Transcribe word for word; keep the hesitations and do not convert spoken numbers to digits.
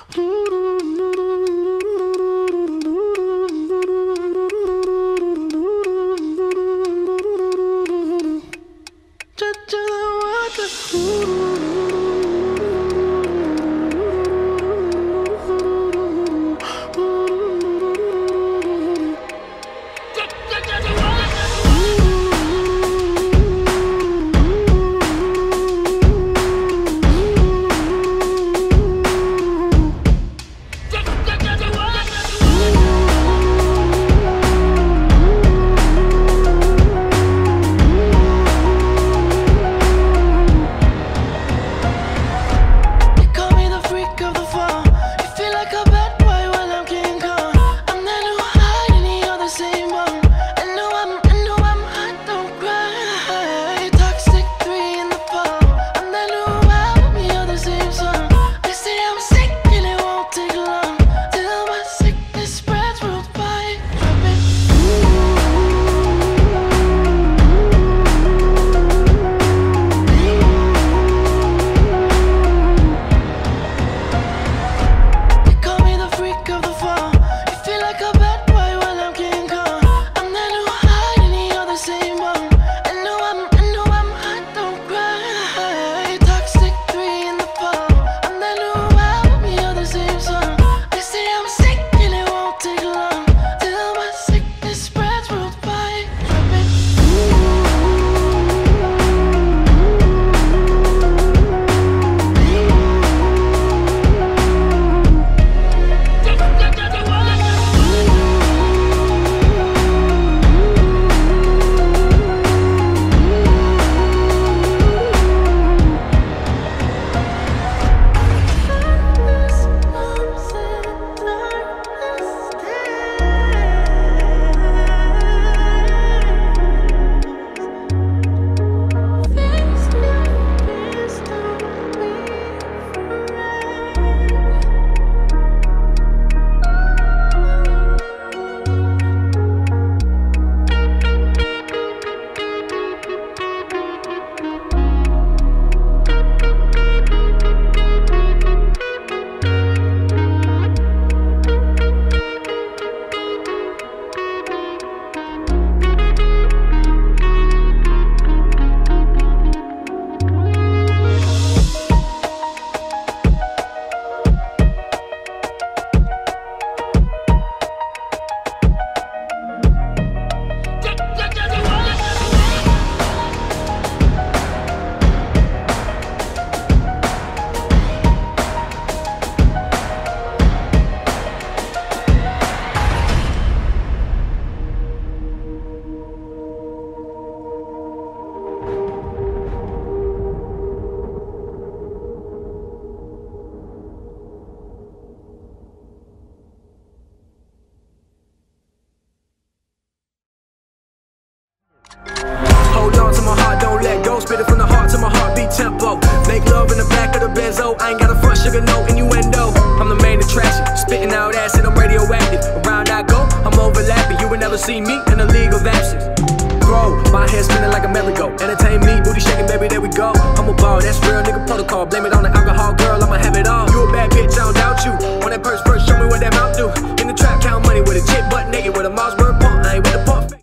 Spit it from the heart to my heartbeat tempo. Make love in the back of the benzo. I ain't got a front sugar, no innuendo. I'm the main attraction, spitting out acid, I'm radioactive. Around I go, I'm overlapping. You will never see me in the league of absence. Bro, my head spinning like a merry-go. Entertain me, booty shaking, baby, there we go. I'm a ball, that's real nigga protocol. Blame it on the